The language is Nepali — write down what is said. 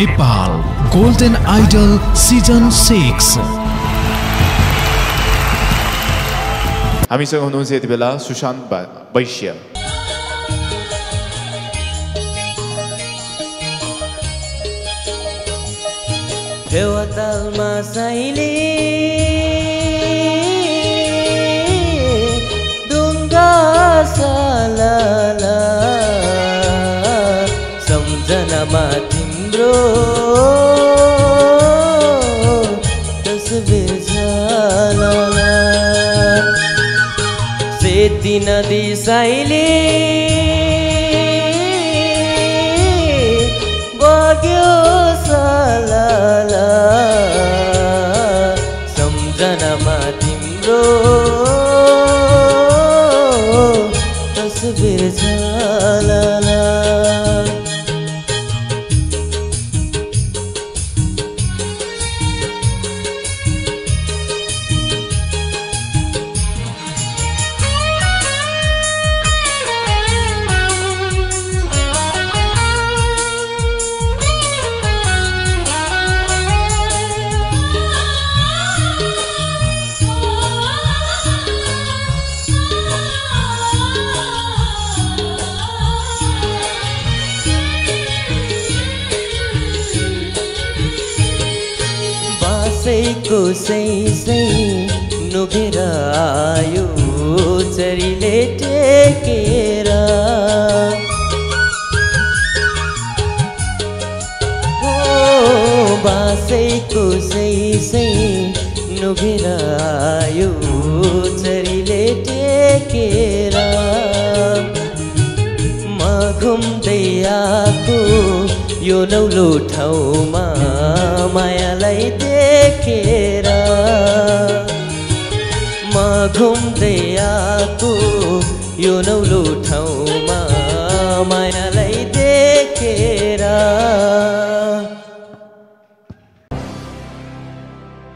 Nepal golden idol season 6। हामीसँग हुनुहुन्छ यति बेला सुशान्त वैश्य। फेवातालमा साइले डुङ्गा सालाला सम्झनामा तिम्रो तस्बिर झालाला सेती नदी साइले बग्यो सालाला सम्झनामा तिम्रो तस्बिर झालाला को सै नुघेर आयो चरीले टेकेर बासैको सै नुघेर आयो चरीले टेकेर म घुम्दै आएको यो नौलो ठाउँमा मायालाई देखेर म घुम्दै आएको यो नौलो ठाउँमा मायालाई